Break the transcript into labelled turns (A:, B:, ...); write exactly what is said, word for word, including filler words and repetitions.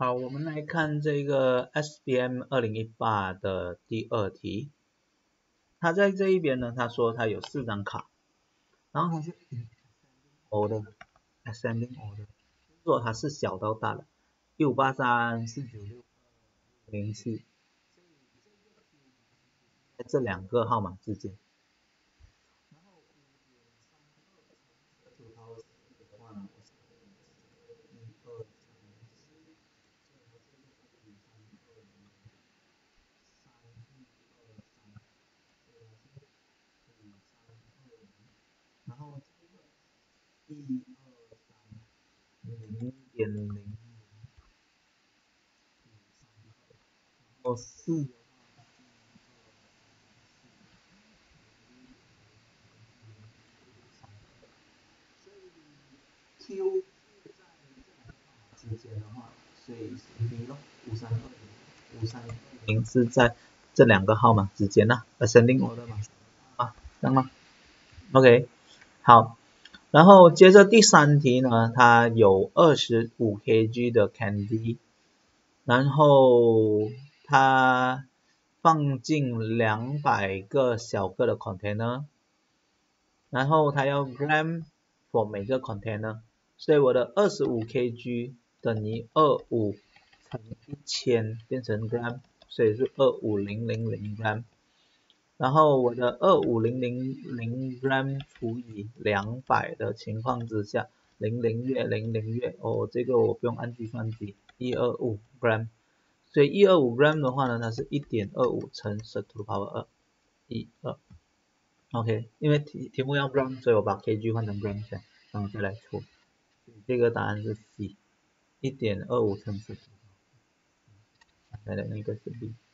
A: 好，我们来看这个 S B M 二零一八的第二题。它在这一边呢，他说它有四张卡，然后它是 order ascending order， 如果它是小到大的，一五八三四九六零七，在这两个号码之间。然后一二三零点零，然后四Q 之间的话，所以是 B 咯，五三二零，五三二零是在这两个号码之间呐 ，ascending order 嘛，啊，这样吗 ？OK， 好。然后接着第三题呢，它有二十五 K G 的 candy， 然后它放进两百个小个的 container， 然后它要 gram for 每个 container， 所以我的二十五 K G 等于二十五乘一千变成 gram， 所以是二五零零零 gram。然后我的二五零零零 gram 除以两百的情况之下，零零月零零月，哦，这个我不用按计算机，一百二十五 gram， 所以一百二十五 gram 的话呢，它是 一点二五乘十 to the power 二， 一二 ，OK， 因为题题目要 gram， 所以我把 kg 换成 gram 先，然后再来除，这个答案是 C， 一点二五乘十，来的那个是 B。